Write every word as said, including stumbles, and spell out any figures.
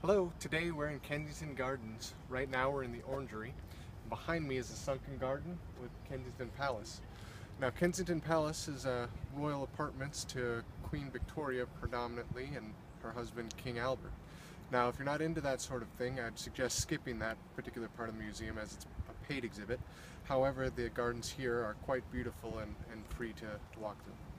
Hello, today we're in Kensington Gardens. Right now we're in the Orangery. Behind me is a sunken garden with Kensington Palace. Now Kensington Palace is uh, royal apartments to Queen Victoria predominantly and her husband King Albert. Now if you're not into that sort of thing, I'd suggest skipping that particular part of the museum as it's a paid exhibit. However, the gardens here are quite beautiful and, and free to, to walk through.